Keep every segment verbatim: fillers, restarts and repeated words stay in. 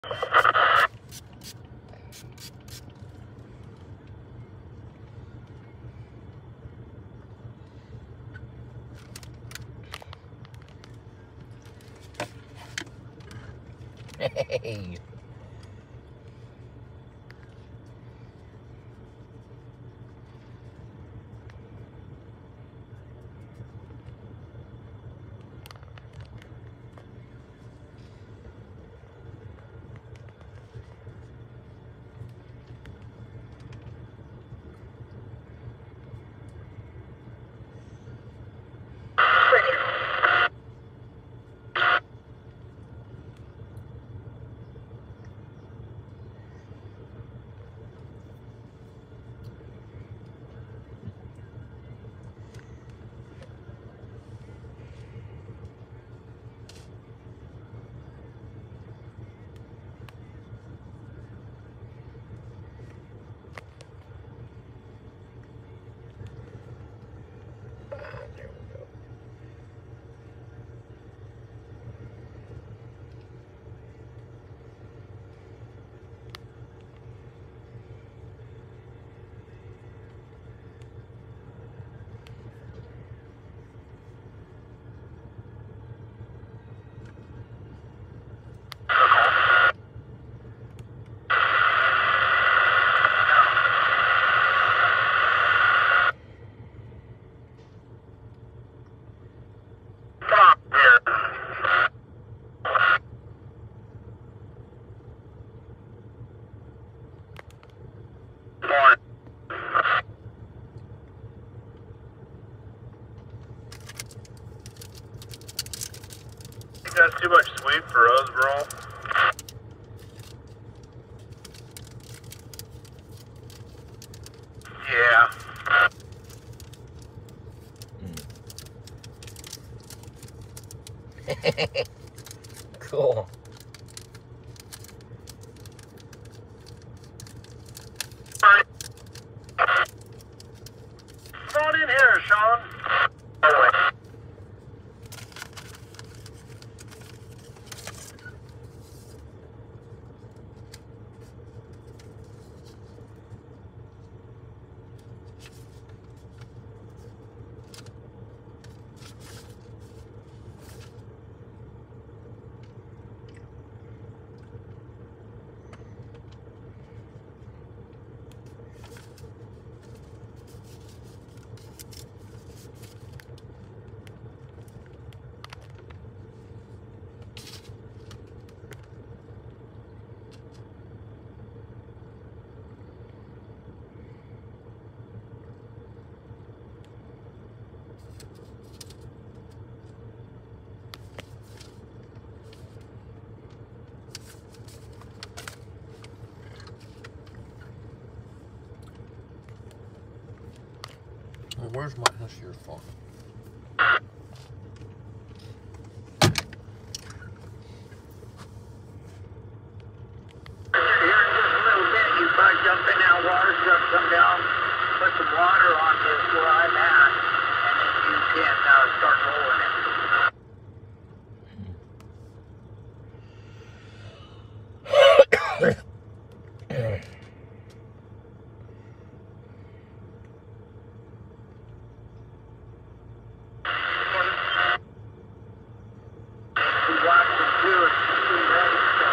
Hey. That's too much sweep for us, bro. Yeah. Cool. Come on in here, Sean. Well, where's my, that's your phone. Jump in that water truck, come down, put some water on this where I'm at, and then you can uh, start rolling it. We watched them do it, she's ready, so.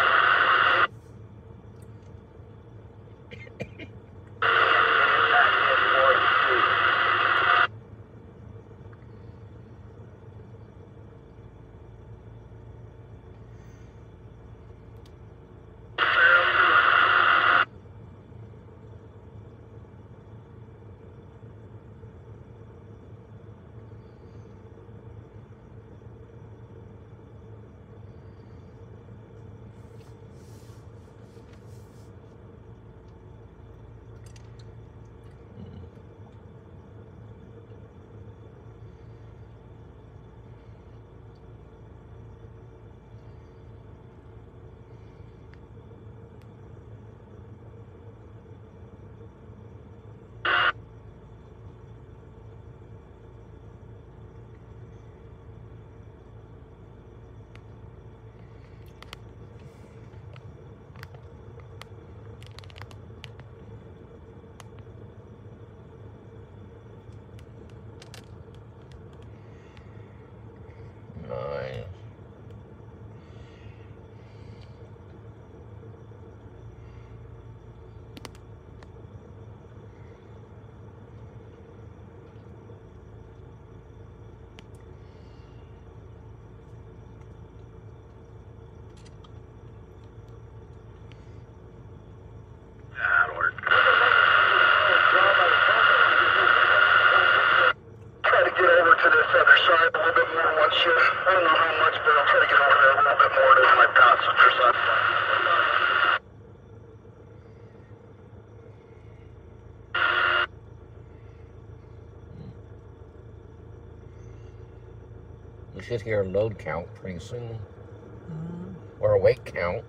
We should hear a load count pretty soon. Mm. Or a weight count.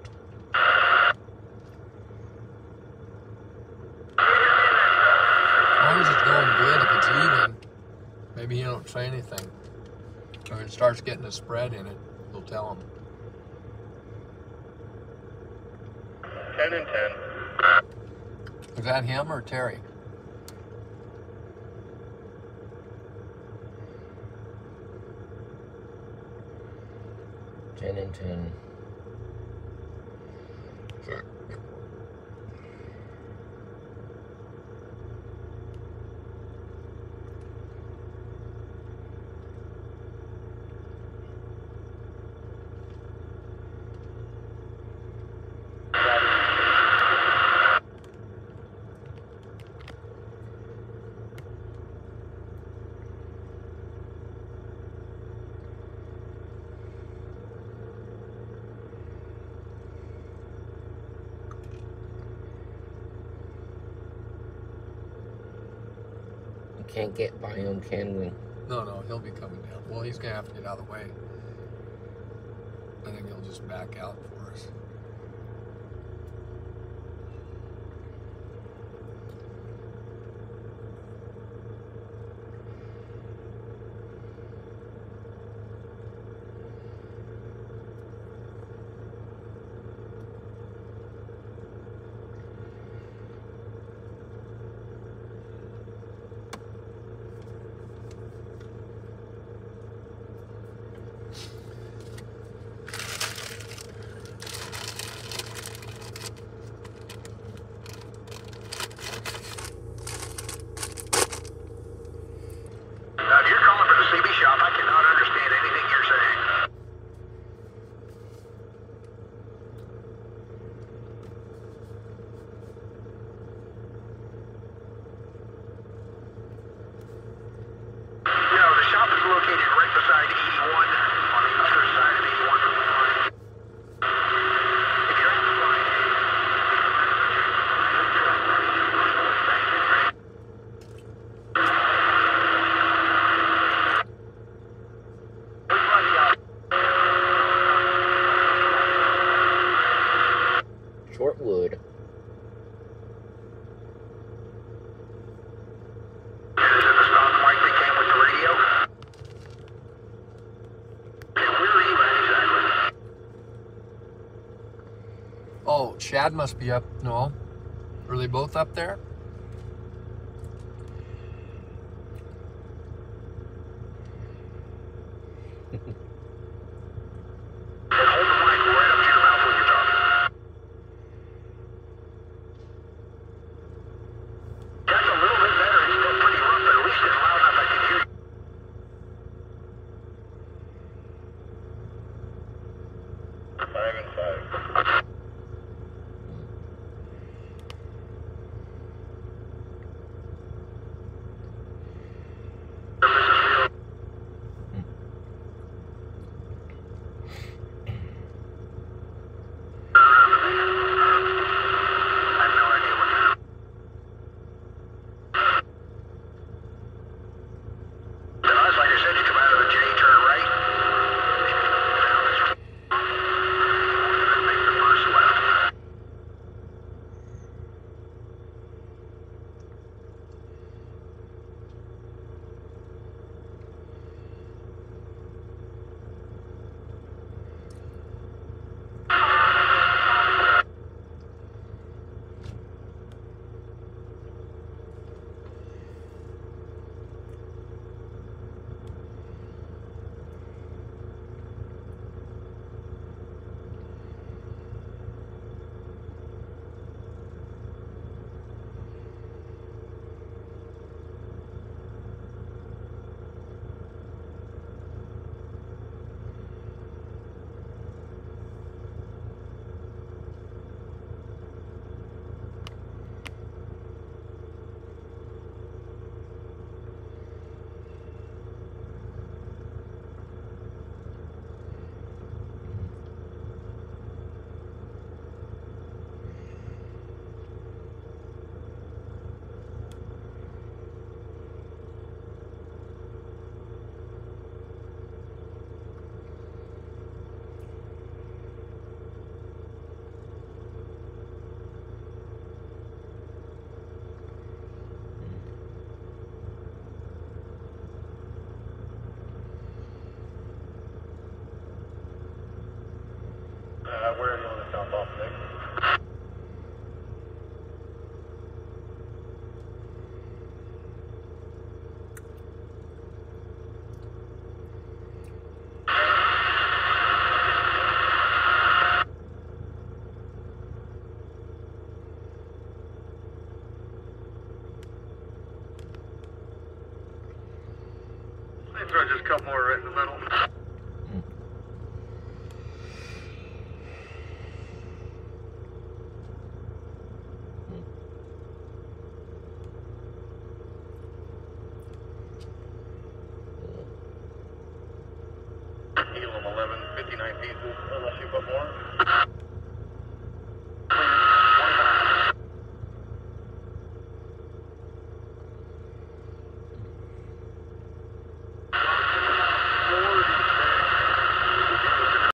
As long as it's going good, if it's even, maybe he don't say anything. Or it starts getting a spread in it, he'll tell him. ten and ten. Is that him or Terry? ten and ten. Sure. Can't get by him, can we? No, no, he'll be coming down. Well, he's gonna have to get out of the way. I think he'll just back out for us. Now, if you're calling for the C B shop, I cannot understand anything you're saying. No, the shop is located right beside eighty-one, on the other side of eighty-one from the line. If you're at the line, Shortwood. is it the stock mic that came with the radio? And where are you at exactly? Oh, Shad must be up. No. Are they both up there? Then hold the mic right up to your mouth when you're talking. That's a little bit better. It's still pretty rough, but at least it's loud enough I can hear you. Five and five. Uh, where do you want to jump off, Nick? Let's throw just a couple more right in the middle. Elam eleven, fifty-nine pieces, unless you put more.